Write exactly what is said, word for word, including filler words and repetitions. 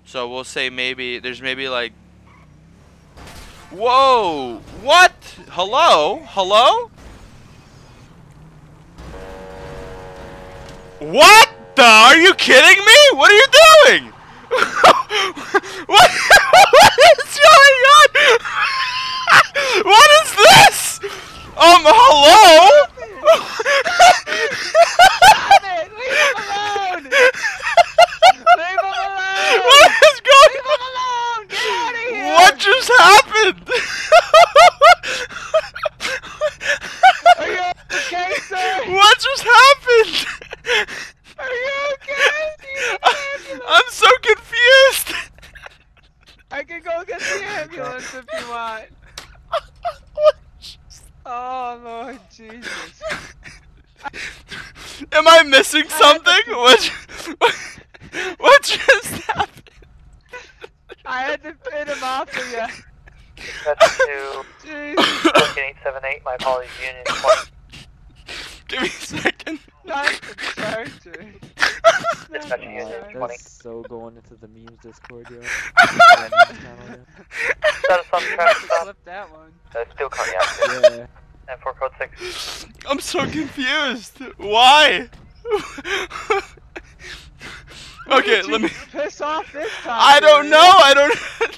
So we'll say maybe there's maybe like. Whoa! What? Hello? Hello? What the? Are you kidding me? What are you doing? what? What is going on? What is this? Um, hello? Stop it! Leave him alone! Leave him alone! What is going Leave him alone! Get out of here! What just happened? Are you okay, sir? What just happened? Are you okay? Do you need an ambulance? I'm so confused. I can go get the ambulance if you want. Oh, Lord Jesus. Am I missing something? What? What just happened? I had to pin him off for you. That's two. Jesus. eight seven eight, my apologies, Union twenty. Give me a second. Not the charger. Dispatch Union twenty. That's so going into the memes Discord, yo. Status on traffic stop. Flip that one. Uh, still currently active. Yeah. And for code six. I'm so confused. Why? Who Okay, did let you me. piss off this time. I don't dude? know. I don't.